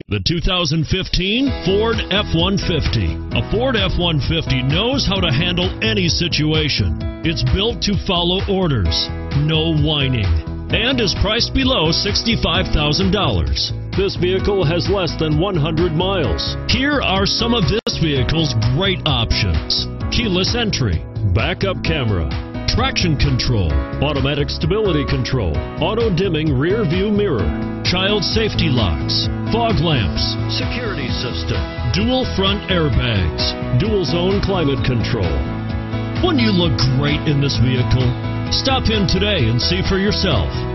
The 2015 Ford F-150. A Ford F-150 knows how to handle any situation. It's built to follow orders, no whining, and is priced below $65,000. This vehicle has less than 100 miles. Here are some of this vehicle's great options: keyless entry, backup camera, traction control, automatic stability control, auto-dimming rear view mirror, child safety locks, fog lamps, security system, dual front airbags, dual zone climate control. Wouldn't you look great in this vehicle? Stop in today and see for yourself.